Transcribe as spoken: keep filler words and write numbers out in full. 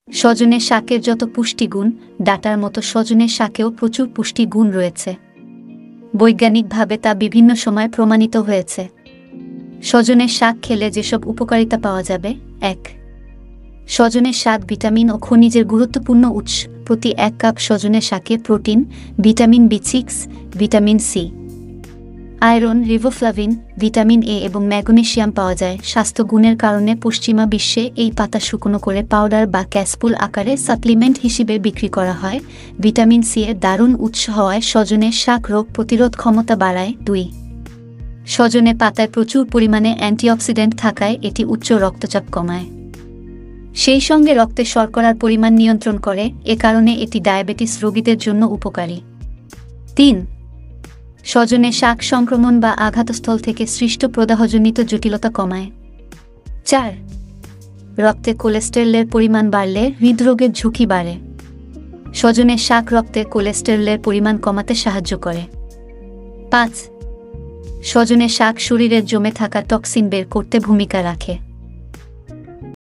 সজনের শাকের যত পুষ্টিগুণ, ডাঁটার মতো সজনের শাকেও প্রচুর পুষ্টিগুণ রয়েছে। বৈজ্ঞানিকভাবে তা বিভিন্ন সময় প্রমাণিত হয়েছে। সজনের শাক খেলে যেসব উপকারিতা পাওয়া যাবে: এক, সজনের শাক ভিটামিন ও খনিজের গুরুত্বপূর্ণ উৎস। প্রতি এক কাপ সজনের শাকে protein, vitamin B six, vitamin C, iron, riboflavin, vitamin A এবং ম্যাগনেসিয়াম পাওয়া যায়। স্বাস্থ্য গুণের কারণে পশ্চিমা বিশ্বে এই পাতা শুকনো করে পাউডার বা ক্যাপসুল আকারে সাপ্লিমেন্ট হিসেবে বিক্রি করা হয়। ভিটামিন সি এর দারুণ উৎস হওয়ায় সজনের শাক রোগ প্রতিরোধ ক্ষমতা বাড়ায়। দুই, সজনে পাতায় প্রচুর পরিমাণে অ্যান্টিঅক্সিডেন্ট থাকায় এটি উচ্চ রক্তচাপ কমায়, সেই সঙ্গে রক্তে শর্করার পরিমাণ নিয়ন্ত্রণ করে। এ কারণে এটি ডায়াবেটিস রোগীদের জন্য উপকারী। তিন, সজনে শাক সংক্রমণ বা আঘাতস্থল থেকে সৃষ্ট প্রদাহজনিত জটিলতা কমায়। চার, রক্তে কোলেস্টেরলের পরিমাণ বাড়লে হৃদরোগের ঝুঁকি বাড়ে। সজনের শাক রক্তে কোলেস্টেরলের পরিমাণ কমাতে সাহায্য করে। পাঁচ, সজনের শাক শরীরের জমে থাকা টক্সিন বের করতে ভূমিকা রাখে।